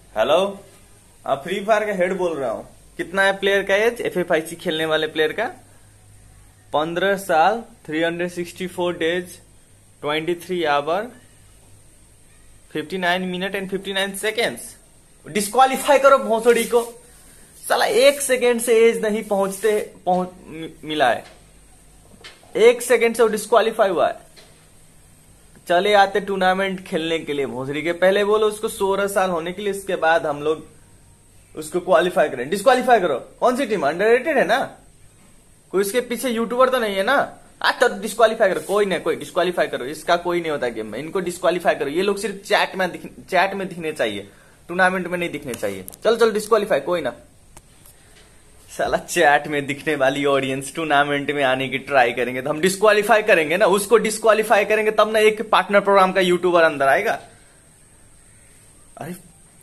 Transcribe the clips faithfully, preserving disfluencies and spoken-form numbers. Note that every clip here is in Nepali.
हेलो, आप फ्री फायर का हेड बोल रहा हूँ। कितना है प्लेयर का age F F I C खेलने वाले प्लेयर का? पंद्रह साल, three hundred sixty four days, twenty three hour, fifty nine minute and fifty nine seconds. Disqualify करो भोसड़ी को। साला एक सेकेंड से एज नहीं पहुंचते पहुंच मिला है, एक सेकेंड से वो डिस्क्वालीफाई हुआ है। चले आते टूर्नामेंट खेलने के लिए भोसड़ी के। पहले बोलो उसको सोलह साल होने के लिए, इसके बाद हम लोग उसको क्वालिफाई करें। डिस्क्वालीफाई करो। कौन सी टीम? अंडररेटेड है ना? कोई इसके पीछे यूट्यूबर तो नहीं है ना? आज तो डिस्क्वालीफाई करो। कोई नहीं, कोई डिस्क्वालीफाई करो। इसका कोई नहीं होता गेम में। इनको डिस्क्वालीफाई करो। ये लोग सिर्फ चैट में चैट में दिखने चाहिए, टूर्नामेंट में नहीं दिखने चाहिए। चल चल डिस्क्वालीफाई। कोई ना, साला चैट में दिखने वाली ऑडियंस टूर्नामेंट में आने की ट्राई करेंगे तो हम डिस्क्वालीफाई करेंगे ना। उसको डिस्क्वालीफाई करेंगे तब ना एक पार्टनर प्रोग्राम का यूट्यूबर अंदर आएगा। अरे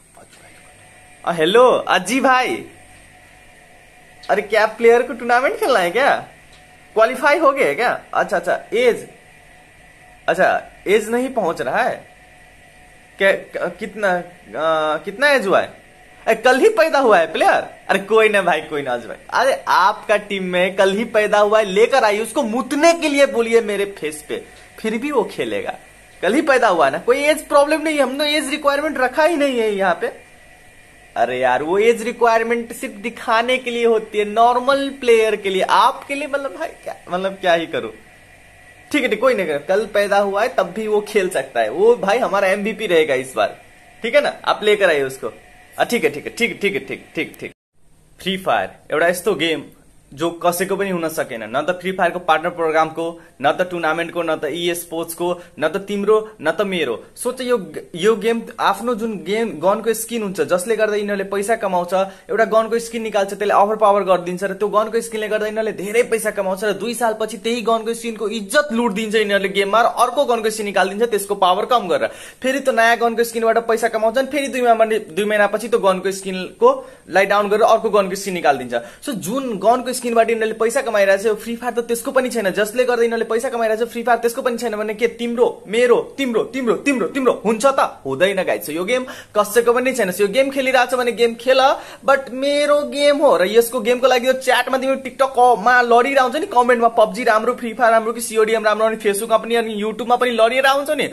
हेलो अजी भाई, अरे क्या प्लेयर को टूर्नामेंट खेलना है क्या? क्वालिफाई हो गया क्या? अच्छा अच्छा, एज अच्छा एज नहीं पहुंच रहा है क्या? कितना आ, कितना एज हुआ है? कल ही पैदा हुआ है प्लेयर? अरे कोई ना भाई, कोई ना आज भाई। अरे आपका टीम में कल ही पैदा हुआ है, लेकर आइए उसको, मुतने के लिए बोलिए मेरे फेस पे, फिर भी वो खेलेगा। कल ही पैदा हुआ है ना, कोई एज प्रॉब्लम नहीं है। हमने एज रिक्वायरमेंट रखा ही नहीं है यहाँ पे। अरे यार वो एज रिक्वायरमेंट सिर्फ दिखाने के लिए होती है, नॉर्मल प्लेयर के लिए। आपके लिए मतलब भाई क्या, मतलब क्या ही करूं। ठीक है, कोई नहीं, कल पैदा हुआ है तब भी वो खेल सकता है। वो भाई हमारा एम वी पी रहेगा इस बार, ठीक है ना? आप लेकर आइए उसको। ठीक है ठीक है ठीक ठीक है ठीक ठीक ठीक। फ्री फायर एउटा यस्तो गेम जो कसैको पनि हुन सकेन। न त फ्री फायर को पार्टनर प्रोग्राम को, न त टूर्नामेंट को, न त ई स्पोर्ट्स को, न त तिम्रो न त मेरो। सोच यो यो गेम आफ्नो जुन गेम गनको स्किन हुन्छ जसले गर्दा यिनीहरूले पैसा कमाउँछ। एउटा गनको स्किन निकाल्छ, त्यसले ओभर पावर गरिदिन्छ र त्यो गनको स्किनले गर्दा यिनीहरूले धेरै पैसा कमाउँछ र दुई सालपछि त्यही गनको स्किनको इज्जत लुट्दिन्छ यिनीहरूले गेममा र अर्को गनको स्किन निकालिदिन्छ त्यसको पावर कम गरेर। फेरि त्यो नयाँ गनको स्किनबाट पैसा कमाउँछन्, फेरि दुई महिना दुई महिनापछि त्यो गनको स्किनको लाई डाउन गरेर अर्को गनको स्किन निकालिदिन्छ। सो जुन गनको स्किनबाट यिनीहरूले पैसा कमाइरहेछ, फ्री फायर त त्यसको पनि छैन। जसले गर्दा यिनीहरूले पैसा कमाइरहेछ, फ्री फायर त्यसको पनि छैन भने के तिम्रो मेरो तिम्रो तिम्रो तिम्रो तिम्रो हुन्छ त? हुँदैन गाइस। यो गेम कसैको पनि छैन। यो गेम खेलिरहेछ भने गेम खेल, बट मेरो गेम हो र यसको गेमको लागि च्याटमा तिमी टिकटकमा लडिरह हुन्छ नि, कमेन्टमा पब्जी राम्रो, फ्री फायर राम्रो कि सिओडीएम राम्रो, अनि फेसबुकमा पनि अनि युट्युबमा पनि लडिरह हुन्छ नि।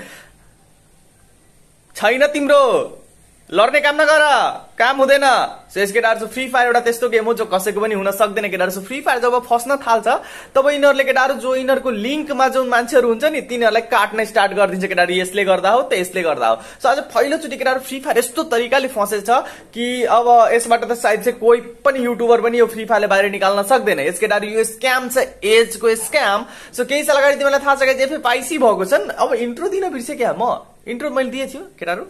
छैन तिम्रो लड्ने काम नगर, काम हुँदैन। यस केटाहरू फ्री फायर एउटा त्यस्तो गेम हो जो कसैको पनि हुन सक्दैन। केटाहरू फ्री फायर जब फस्न थाल्छ तब यिनीहरूले केटाहरू जो यिनीहरूको लिङ्कमा जो मान्छेहरू हुन्छ नि तिनीहरूलाई काट्न स्टार्ट गरिदिन्छ। केटाहरू यसले गर्दा हो, त्यसले गर्दा हो। सो आज पहिलोचोटि केटाहरू फ्री फायर यस्तो तरिकाले फसेछ कि अब यसबाट त सायद चाहिँ कोही पनि युट्युबर पनि यो फ्री फायरले बाहिर निकाल्न सक्दैन। यस केटाहरू यो स्क्याम छ, एजको स्क्याम। सो केही साल अगाडि तिमीलाई थाहा छ कि एफएफआइसी भएको छन्। अब इन्ट्रो दिन बिर्से क्या म? इन्ट्रो मैले दिए थियो केटाहरू,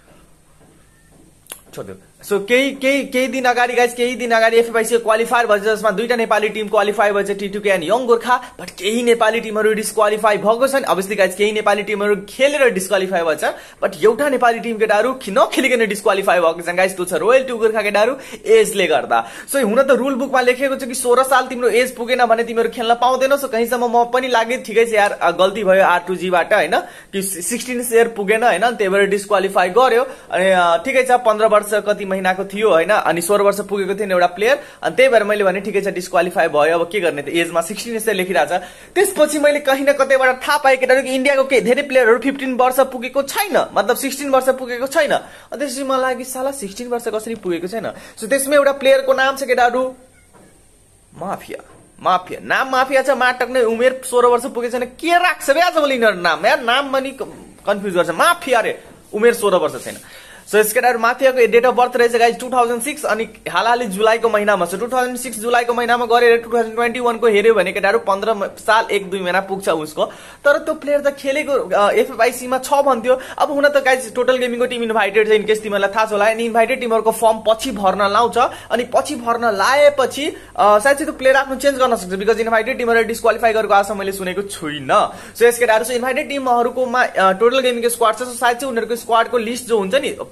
छोड्यो। सो केही केही केही दिन अगाडि गाइस, केही दिन अगाडि एफएफआइसी क्वालिफायर भएछ जसमा दुईटा नेपाली टिम क्वालिफाई भएछ, T two K and Young Gorkha. But केही नेपाली टिमहरू डिस्क्वालिफाई भएको छन्। अभियसली गाइस केही नेपाली टिमहरू खेलेर डिस्क्वालिफाई भएछ, बट एउटा नेपाली टिम केटाहरू नखेलिकन डिस्क्वालिफाई भएको छन् गाइस। त्यो छ रोयल टू गोर्खा केटाहरू एजले गर्दा। सो हुन त रुल बुकमा लेखेको छ कि सोह्र साल तिम्रो एज पुगेन भने तिमीहरू खेल्न पाउँदैनौ। सो कहीँसम्म म पनि लागे ठिकै छ यार, गल्ती भयो आर टू जी बाट होइन, कि सिक्सटिन इयर पुगेन होइन, त्यही भएर डिस्क्वालिफाई गर्यो। अनि ठिकै छ, पन्ध्र वर्ष कति महीनाको थियो होइन, अनि सोह्र वर्ष पुगेको थियो एउटा प्लेयर, अनि त्यही भएर मैले भने ठिकै छ डिस्क्वालिफाई भयो। अब के गर्ने त, एजमा सिक्सटिन इयर लेखिरहेछ। त्यसपछि मैले कहीँ न कतैबाट थाहा पाएँ केटाहरू कि इन्डियाको के धेरै प्लेयरहरू फिफ्टिन वर्ष पुगेको छैन, मतलब सिक्सटिन वर्ष पुगेको छैन। अनि त्यसपछि मलाई लागि साला सिक्सटिन वर्ष कसरी पुगेको छैन। सो त्यसमा एउटा प्लेयरको नाम छ केटाहरू माफिया। माफिया नाम माफिया छ, माटक्ने उमेर सोह्र वर्ष पुगेको छैन। के राख्छ बे आजभोलि यिनीहरू नाम? यार नाम पनि कन्फ्युज गर्छ। माफिया रे, उमेर सोह्र वर्ष छैन। सो यस केटाहरू माफियाको डेट अफ बर्थ रहेछ गाइज टू थाउजन्ड सिक्स, अनि हालहाली जुलाईको महिनामा छ। टू थाउजन्ड सिक्स जुलाईको महिनामा गरेर टू थाउजन्ड ट्वेन्टी वनको हेऱ्यो भने केटाहरू पन्ध्र साल एक दुई महिना पुग्छ उसको। तर त्यो प्लेयर त खेलेको एफएफआइसीमा छ भन्थ्यो। अब हुन त गाइज टोटल गेमिङको टिम इन्भाइटेड छ, इनकेस तिमीहरूलाई थाहा छ होला। अनि इन्भाइटेड टिमहरूको फर्म पछि भर्न लाउँछ, अनि पछि भर्न लाएपछि सायद चाहिँ त्यो प्लेयर आफ्नो चेन्ज गर्न सक्छ, बिकज इन्भाइटेड टिमहरूले डिस्क्वालिफाई गरेको आजसम्म मैले सुनेको छुइनँ। सो यस केटाहरू इन्भाइटेड टिमहरूकोमा टोटल गेमिङको स्क्वाड छ। सायद चाहिँ उनीहरूको स्क्वाडको लिस्ट जो हुन्छ नि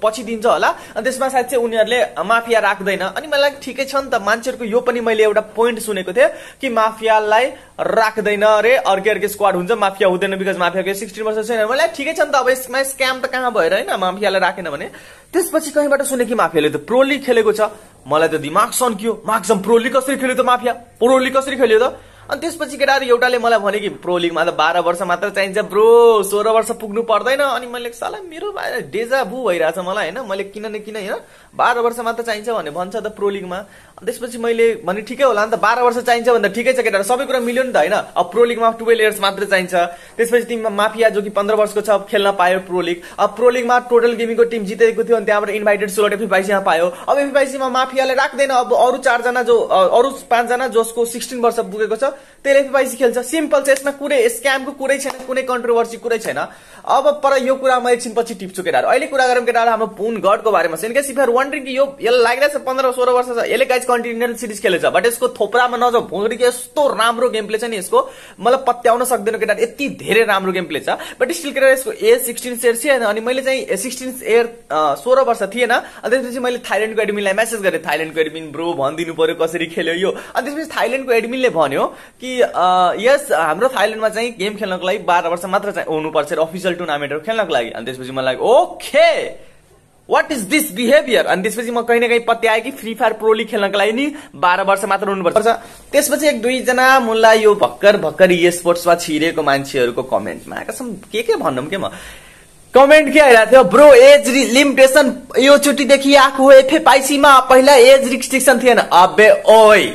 पछि दिन्छ होला अनि त्यसमा सायद चाहिँ उनीहरूले माफिया राख्दैन अनि मलाई ठिकै छ नि त मान्छेहरुको यो पनि मैले एउटा पोइन्ट सुनेको थिएँ कि माफियालाई राख्दैन रे अर्कै अर्कै स्क्वाड हुन्छ माफिया हुँदैन बिकज माफियाको सोह्र वर्ष छैन मलाई ठिकै छ नि त अब यसमा स्क्याम त कहाँ भएर हैन माफियालाई राखेन भने त्यसपछि कहीँबाट सुने कि माफियाले त प्रो लिग खेलेको छ मलाई त दिमाग सन्कियो माक्सम प्रो लिग कसरी खेल्यो त माफिया प्रो लिग कसरी खेल्यो त अनि त्यसपछि केटाहरु एउटाले मलाई भने कि प्रो लिगमा त बाह्र वर्ष मात्र चाहिन्छ ब्रो सोह्र वर्ष पुग्नु पर्दैन अनि मैले साला मेरो डेजा भु भइराछ मलाई हैन मैले किन न किन हैन बाह्र वर्ष मात्र चाहिन्छ भने भन्छ त प्रो लिगमा त्यसपछि मैले भने ठिकै होला नि त बाह्र वर्ष चाहिन्छ भन्दा ठिकै छ केटाहरु सबै कुरा मिल्यो नि त हैन अब प्रो लिगमा बाह्र इयर्स मात्र चाहिन्छ त्यसपछि टिममा माफिया जो कि पन्ध्र वर्षको छ खेल्न पायो प्रो लिग अब प्रो लिगमा टोटल गेमिङको टिम जितेको थियो अनि त्यहाँबाट इन्भाइटेड स्लट एफआईसीमा पायो अब एफआईसीमा माफियाले राख्दैन अब अरु चार जना जो अरु पाँच जना जसको सोह्र वर्ष पुगेको छ त्यसले एफआईसी खेल्छ सिम्पल छ यसमा कुनै स्क्यामको कुरै छैन कुनै कन्ट्रोभर्सी कुरै छैन अब पर यो कुरा म एकछिन पछि टिप्छु केटाहरु अहिले कुरा गरौँ केटाहरु हाम्रो पुन गडको बारेमा छ in case if you are wondering कि यो यसले लागिरहेछ पन्ध्र सोह्र वर्ष छ यसले गाइज कन्टिनेन्टल सिरिज खेलेछ बट यसको थोप्रामा नजाऊ भोगडीको यस्तो राम्रो गेम प्ले छ नि यसको मलाई पत्याउन सक्दैन केटाहरु यति धेरै राम्रो गेम प्ले छ बट स्टिल केटाहरु यसको एज सोह्र इयर थिएन अनि मैले चाहिँ सोह्र इयर सोह्र वर्ष थिएन अनि त्यसपछि मैले थाइल्यान्डको एडमिनलाई मेसेज गरे थाइल्यान्डको एडमिन ब्रो भनिदिनु पर्यो कसरी खेल्यो यो अनि त्यसपछि थाइल्यान्डको एडमिनले भन्यो कि यस हाम्रो थाइल्यान्डमा चाहिँ गेम खेल्नको लागि बाह्र वर्ष मात्र चाहिँ हुनुपर्छ अफिसियल टुर्नामेन्टहरु खेल्नको लागि अनि त्यसपछि मलाई okay what is this behaviour अनि त्यसपछि म कहीं न कहीं पत्याए कि फ्री फायर प्रो लिग खेल्नको लागि नि बाह्र वर्ष मात्र हुनुपर्छ त्यसपछि एक दुई जना मुल्ला यो भक्कर भक्कर ई स्पोर्ट्समा छिरेको मान्छेहरुको कमेन्टमा कसम के के भन्नुम के म कमेन्ट के आइरा थियो ब्रो एज लिमिटेसन यो चोटी देखि आको एफएफआईसी मा पहिला एज रिस्ट्रिक्सन थिएन अबे ओइ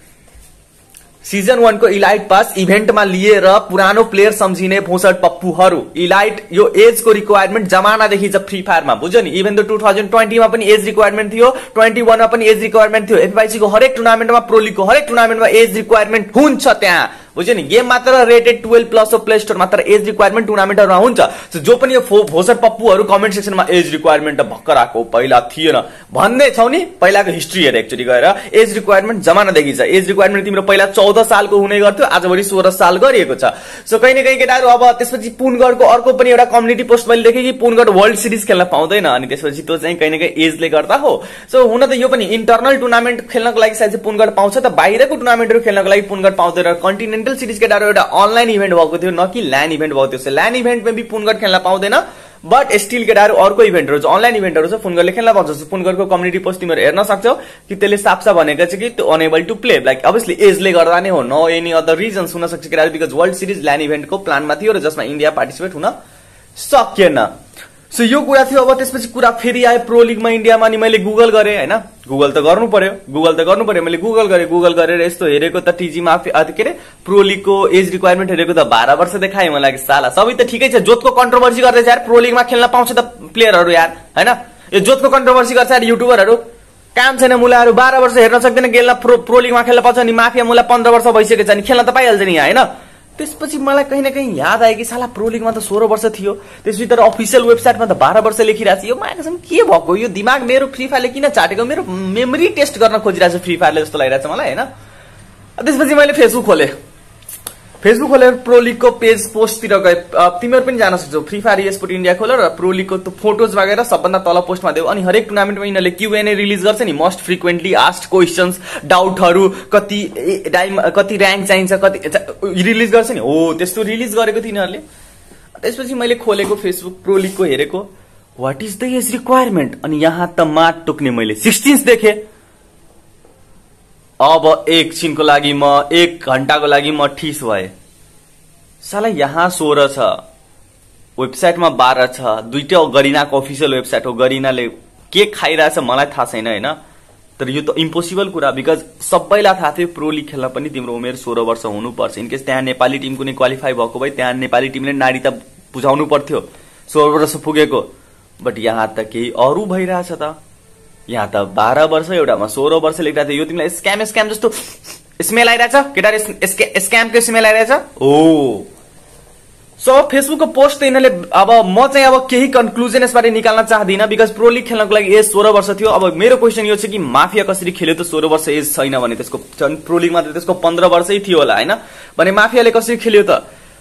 सीजन वन को इलाइट पास इभेन्टमा लिएर पुरानो प्लेयर सम्झिने भोसड पप्पुहरू इलाइट यो एज को रिक्वायरमेन्ट जमानादेखि छ फ्री फायरमा बुझ्यो नि even the two thousand twenty मा पनि एज रिक्वायरमेन्ट थियो ट्वेन्टी वन मा पनि एज रिक्वायरमेन्ट थियो एफआईसी को हरेक टुर्नामेन्टमा प्रो लिगको हरेक टुर्नामेन्टमा एज रिक्वायरमेन्ट हुन्छ त्यहाँ बुझ्यो नि गेम मात्र रेटेड ट्वेल्भ प्लस हो प्ले स्टोर मात्र एज रिक्वायरमेन्ट टुर्नामेन्टहरुमा हुन्छ सो जो पनि यो भोसड पप्पुहरू कमेन्ट सेक्सनमा एज रिक्वायरमेन्ट भक्कर आको पहिला थिएन भन्दै छौ नि पहिलाको हिस्ट्री हेर एक्चुअली गएर एज रिक्वायरमेन्ट जमानादेखि छ एज रिक्वायरमेन्ट तिम्रो पहिला चौध सालको हुने गर्थ्यो आजभोलि सोह्र साल गरिएको छ सो कहीं न कहीं केटाहरु अब त्यसपछि पुनगढको अर्को पनि एउटा कम्युनिटी पोस्ट मैले देखेँ कि पुनगढ वर्ल्ड सिरिज खेल्न पाउँदैन अनि त्यसपछि त्यो चाहिँ कहीं न कहीं एजले गर्दा हो सो हुन त यो पनि इन्टरनल टुर्नामेन्ट खेल्नको लागि सायद पुनगढ पाउँछ त बाहिरको टुर्नामेन्टहरु खेल्नको लागि पुनगढ पाउँदैन कन्टिनेन्टल सिरिज केटाहरु एउटा अनलाइन इभेन्ट भएको थियो न कि ल्यान इभेन्ट भएको थियो ल्यान इभेन्टमा भी पुनगढ खेल्न पाउँदैन बट स्टिल केटाहरु अर्को इभेन्टहरु छ अनलाइन इभेन्टहरु छ पुनगढले खेल्न पाउँछ पुनगढको कम्युनिटी पोस्ट तिमीहरु हेर्न सक्छौ कि त्यसले साफसा भनेको छ कि unable to play like obviously एजले गर्दा नै हो नो एनी अदर रिजन्स हुन सक्छ केटाहरु बिकज वर्ल्ड सिरिज ल्यान इभेन्टको प्लानमा थियो र जसमा इन्डिया पार्टिसिपेट हुन सकेन सो यो कुरा थियो अब त्यसपछि कुरा फेरि आयो प्रो लिगमा इन्डियामा अनि मैले गुगल गरे हैन गुगल त गर्नु पर्यो गुगल त गर्नु पर्यो मैले गुगल गरे गुगल गरेर यस्तो हेरेको त टीजी माफी के रे प्रो लिगको एज रिक्वायरमेन्ट हेरेको त बाह्र वर्ष देखाए मलाई कि साला सबै त ठिकै छ जोतको कन्ट्रोभर्सी गर्दैछ यार प्रो लिगमा खेल्न पाउँछ त प्लेयरहरु यार हैन यो जोतको कन्ट्रोभर्सी गर्छ यार युट्युबरहरु काम छैन मुलाहरु बाह्र वर्ष हेर्न सक्दैन गेलमा प्रो प्रो लिगमा खेल्न पाउँछ अनि माफिया मुला पन्ध्र वर्ष भइसकेछ अनि खेल्न त पाइहाल्छ नि हैन त्यसपछि मलाई कहीं न कहीं याद आयो कि साला प्रो लिगमा त सोह्र वर्ष थियो त्यसपछि तर अफिसियल वेबसाइटमा त बाह्र वर्ष लेखिरहेछ यो मायाकसम के भएको यो दिमाग मेरो फ्री फायरले किन चाटेको मेरो मेमोरी टेस्ट गर्न खोजिरहेछ फ्री फायरले जस्तो लागिरहेछ मलाई हैन त्यसपछि मैले फेसबुक खोले फेसबुक खोलेर प्रो लिगको पेज पोस्टतिर गए तिमीहरु पनि जान सक्छौ फ्री फायर एस्पोर्ट इन्डिया खोल र प्रो लिगको त्यो फोटोज वगैरह सबभन्दा तल पोस्टमा देऊ अनि हरेक टुर्नामेन्टमा यिनीहरुले क्यूएनए रिलिज गर्छ नि मोस्ट फ्रिक्वेन्टली आस्क्ड क्वेशन्स डाउटहरु कति टाइम कति र्याङ्क चाहिन्छ कति रिलिज गर्छ नि हो त्यस्तो रिलिज गरेको थियो यिनीहरुले त्यसपछि मैले खोलेको फेसबुक प्रो लिगको हेरेको what is the age requirement अनि यहाँ त माट टुक्ने मैले सोह्र देखे अब एकछिनको लागि म एक घण्टाको लागि म ठिस भए साला यहाँ सोह्र छ वेबसाइटमा बाह्र छ दुईटै गरिनाको अफिसियल वेबसाइट हो गरिनाले के खाइरहेछ मलाई थाहा छैन हैन तर यो त इम्पोसिबल कुरा बिकज सबैलाई थाहा थियो प्रो लिग खेल्न पनि तिम्रो उमेर सोह्र वर्ष हुनुपर्छ इनकेस त्यहाँ नेपाली टिम कुनै क्वालिफाई भएको भए त्यहाँ नेपाली टिमले नाडी त बुझाउनु पर्थ्यो सोह्र वर्ष पुगेको बट यहाँ त केही अरु भइरहेछ त यहाँ त बाह्र वर्ष एउटामा सोह्र वर्ष लेखिरहेको थियो यो तिमीलाई स्क्याम स्क्याम जस्तो स्मेल आइरहेछ केटाहरु स्क्यामको स्मेल आइरहेछ ओ सो फेसबुकको पोस्ट त यिनीहरुले अब म चाहिँ अब केही कन्क्लुजन यसबाट निकाल्न चाहदिन बिकज प्रो लिग खेल्नको लागि एज सोह्र वर्ष थियो अब मेरो क्वेशन यो छ कि माफिया कसरी खेल्यो त सोह्र वर्ष एज छैन भने त्यसको प्रो लिगमा त त्यसको पन्ध्र वर्षै थियो होला हैन भने माफियाले कसरी खेल्यो त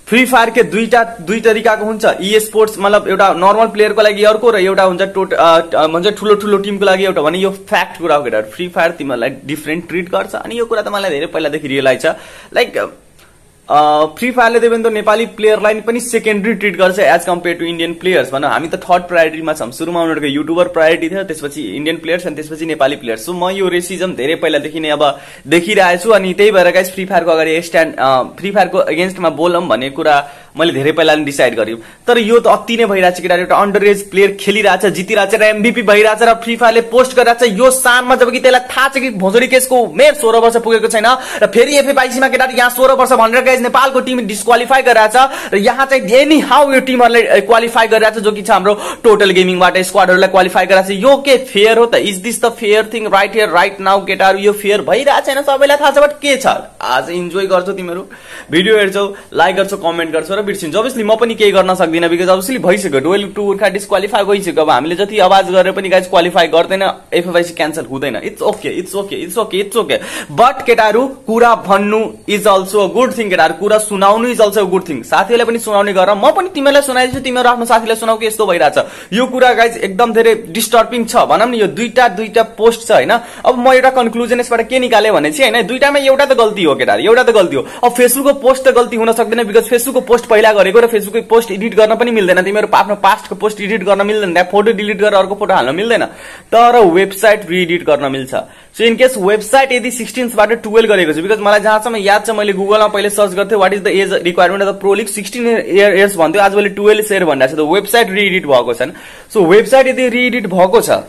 फ्री फायर के दुईटा दुई तरिकाको हुन्छ। ई स्पोर्ट्स मतलब एउटा नर्मल प्लेयरको लागि अर्को र एउटा हुन्छ टोट भन्छ ठुलो ठुलो टिमको लागि एउटा भने यो फ्याक्ट कुरा हो केटाहरु। फ्री फायर तिमीहरूलाई डिफरेन्ट ट्रिट गर्छ अनि यो कुरा त मलाई धेरै पहिलादेखि रियलाइज छ। लाइक फ्री फायरले देख्यो भने त नेपाली प्लेयरलाई पनि सेकेन्डरी ट्रिट गर्छ as compare to Indian players. भनौँ हामी त थर्ड प्रायोरिटीमा छौँ। सुरुमा उनीहरूको युट्युबर प्रायोरिटी थियो, त्यसपछि इन्डियन प्लेयर्स अनि त्यसपछि नेपाली प्लेयर्स। सो म यो रेसिजम धेरै पहिलादेखि नै अब देखिरहेको छु अनि त्यही भएर गाइस फ्री फायरको अगाडि स्ट्यान्ड फ्री फायरको अगेन्स्टमा बोलौँ भन्ने कुरा मैले धेरै पहिला नै डिसाइड गर्यो। तर यो त अति नै भइरहेछ केटाहरु। एउटा अन्डर एज प्लेयर खेलिरहेछ, जितिरहेछ र एमभीपी भइरहेछ र फ्री फायरले पोस्ट गरिरहेछ यो सानमा, जबकि त्यसलाई थाहा छ कि भोजडी केसको मेयर सोह्र वर्ष पुगेको छैन र फेरि एफएफआईसीमा केटाहरु यहाँ सोह्र वर्ष भनेर गाइस नेपालको टिम डिस्क्वालिफाई गरिरहेछ र यहाँ चाहिँ एनी हाउ यो टिमहरुले क्वालिफाई गरिरहेछ जो कि छ हाम्रो टोटल गेमिङबाट स्क्वाडहरुलाई क्वालिफाई गरिरहेछ। यो के फेयर हो त? Is this the fair thing right here right now केटाहरु? यो फेयर भइरहेछ छैन सबैलाई थाहा छ, बट के छ आज इन्जोय गर्छौ तिमीहरु, भिडियो हेर्छौ, लाइक गर्छौ, कमेन्ट गर्छौ र बिर्सिन्छौ। अभियसली म पनि केही गर्न सक्दिनँ बिकज अभियसली भइसक्यो डुएल टु उर्खा डिस्क्वालिफाई भइसक्यो। अब हामीले जति आवाज गरेर पनि गाइस क्वालिफाई गर्दैन, एफएफआईसी क्यान्सल हुँदैन। It's okay it's okay it's okay it's okay but केटाहरु कुरा भन्नु is also a good thing. केटाहरु कुरा सुनाउनु is also a good thing. साथीहरुलाई पनि सुनाउने गर, म पनि तिमीलाई सुनाइदिन्छु, तिमीहरु आफ्नो साथीलाई सुनाउ कि यस्तो भइरहेछ। यो कुरा गाइस एकदम धेरै डिस्टर्बिङ छ भनौँ न। यो दुईटा दुईटा पोस्ट छ हैन। अब म एउटा कन्क्लुजन यसबाट के निकाले भने चाहिँ हैन दुईटामा एउटा त गल्ती हो केटाहरु, एउटा त गल्ती हो। अब फेसबुकको पोस्ट त गल्ती हुन सक्दैन बिकज फेसबुकको पोस्ट पहिला गरेको र फेसबुकको पोस्ट एडिट गर्न पनि मिल्दैन। तिमीहरु आफ्नो पास्टको पोस्ट एडिट गर्न मिल्दैन, त्यहाँ फोटो डिलिट गरेर अर्को फोटो हाल्न मिल्दैन, तर वेबसाइट रिएडिट गर्न मिल्छ। सो इन केस वेबसाइट यदि सिक्सटीन बाट ट्वेल्भ गरेको छ बिकज मलाई जहाँसम्म याद छ मैले गुगलमा पहिले सर्च गर्थेँ what is the age requirement of the pro league sixteen years भन्थ्यो, आज मैले ट्वेल्भ सेयर भनिरहेको छ। त वेबसाइट रिएडिट भएको छ। सो वेबसाइट यदि रिएडिट भएको छ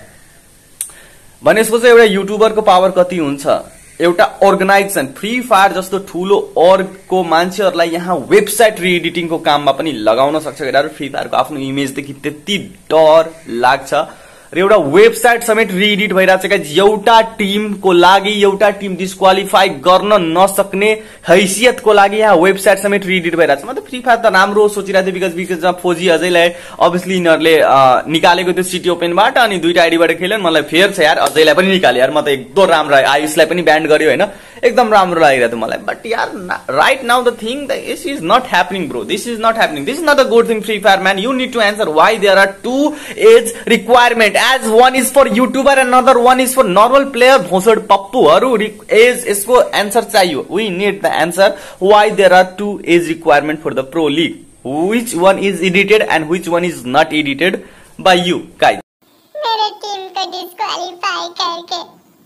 भने यसको चाहिँ एउटा युट्युबरको पावर कति हुन्छ, एउटा अर्गनाइजेसन फ्री फायर जस्तो ठूलो अर्गको मान्छेहरुलाई यहाँ वेबसाइट रिएडिटिङको काममा पनि लगाउन सक्छ केटाहरु। फ्री फायरको आफ्नो इमेजदेखि त्यति डर लाग्छ र एउटा वेबसाइट समेत रिएडिट भइरहेछ क्या। एउटा टिमको लागि एउटा टिम डिस्क्वालिफाई गर्न नसक्ने हैसियतको लागि यहाँ वेबसाइट समेत रिएडिट भइरहेछ। म त फ्री फायर त राम्रो सोचिरहेको थिएँ बिकज बिकजमा फोजी अझैलाई अभियसली यिनीहरूले निकालेको त्यो सिटी ओपनबाट अनि दुईटा आइडीबाट खेल्यो। मलाई फेयर छ यार, अझैलाई पनि निकाल्यो यार। म त एकदम राम्रो आयुषलाई पनि ब्यान्ड गर्यो हैन, एकदम राम्रो लागिरहेको थियो मलाई। बट यार right now the thing this is not happening bro, this is not happening, this is not a good thing. Free Fire man you need to answer why there are two age requirement as one is for YouTuber and another one is for normal player। भोसड पप्पूहरु एज यसको एन्सर चाहियो। we need the answer why there are two age requirement for the pro league, which one is edited and which one is not edited by you guys। मेरे टीम को डिस्क्वालीफाई करके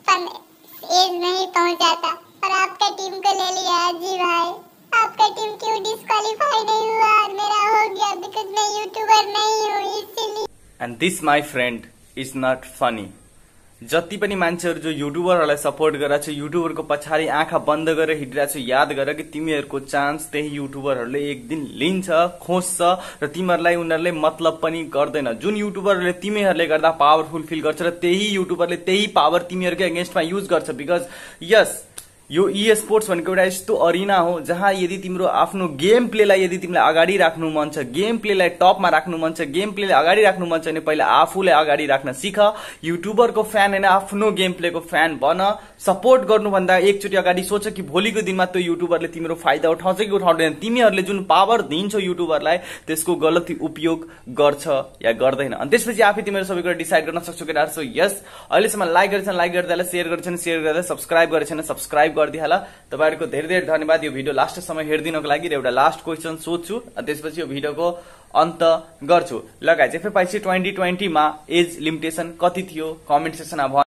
एज नहीं पहुंचाता और आपका टीम को ले लिया जी भाई। आपका टीम क्यों डिस्क्वालीफाई नहीं हुआ और मेरा हो गया बिकॉज़ मैं यूट्यूबर नहीं हूँ इसीलिए। and this my friend is not funny। जति पनि मान्छेहरु जो युट्युबरहरुलाई सपोर्ट गरेछ, युट्युबरको पछाडी आँखा बन्द गरेर हिडिरहेछ, याद गर कि तिमीहरुको चान्स त्यही युट्युबरहरुले एक दिन लिन्छ, खोज्छ र तिमीहरुलाई उनीहरुले मतलब पनि गर्दैन। जुन युट्युबरले तिमीहरुले गर्दा पावरफुल फिल गर्छ र त्यही युट्युबरले त्यही पावर तिमीहरुको अगेन्स्टमा युज गर्छ बिकज यस यो ई स्पोर्ट्स भनेको एउटा यस्तो अरिना हो जहाँ यदि तिम्रो आफ्नो गेम प्लेलाई यदि तिमीलाई अगाडि राख्नु मन छ, गेम प्लेलाई टपमा राख्नु मन छ, गेम प्लेलाई अगाडि राख्नु मन छ भने पहिला आफूले अगाडि राख्न सिक। युट्युबरको फ्यान हैन, आफ्नो गेम प्लेको फ्यान बन। सपोर्ट गर्नुभन्दा एकचोटि अगाडि सोच कि भोलिको दिनमा त्यो युट्युबरले तिम्रो फाइदा उठाउँछ कि उठाउँदैन। तिमीहरुले जुन पावर दिन्छौ युट्युबरलाई त्यसको गलत उपयोग गर्छ या गर्दैन अनि त्यसपछि आफै तिमीहरु सबै कुरा डिसाइड गर्न सक्छौ केटाहरु। सो यस अहिलेसम्म लाइक गरेछन् लाइक गर्दै शेयर गरेछन् शेयर गर्दै सब्स्क्राइब गरेछन् सब्स्क्राइब गरिदिहाला। तपाईहरुको धेरै धेरै धन्यवाद यो भिडियो लास्टसम्म हेर्दिनको लागि। र एउटा लास्ट क्वेशन सोध्छु त्यसपछि यो भिडियोको अन्त गर्छु। ल गाइस एफएफआईसी ट्वेन्टी ट्वेन्टी मा एज लिमिटेसन कति थियो कमेन्ट सेक्सनमा